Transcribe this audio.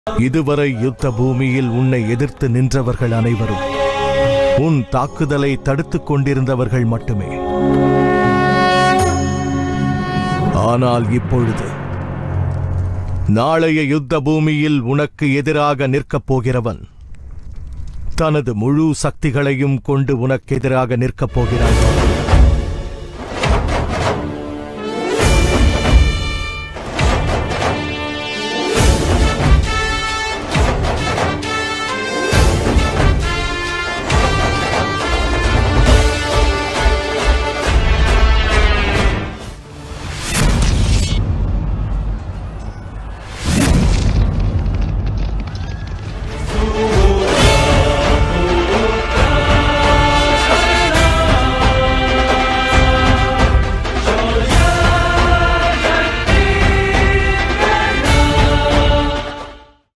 இதுவரை யுத்த பூமியில் உன்னை எதிர்த்து நின்றவர்கள் அனைவரும் உன் தாக்குதலை தடுத்துக் கொண்டிருந்தவர்கள் மட்டுமே. ஆனால் இப்பொழுது நாளைய யுத்த பூமியில் உனக்கு எதிராக நிற்கப் போகிறவன் தனது முழு சக்திகளையும் கொண்டு உனக்கு எதிராக நிற்கப் போகிறான்.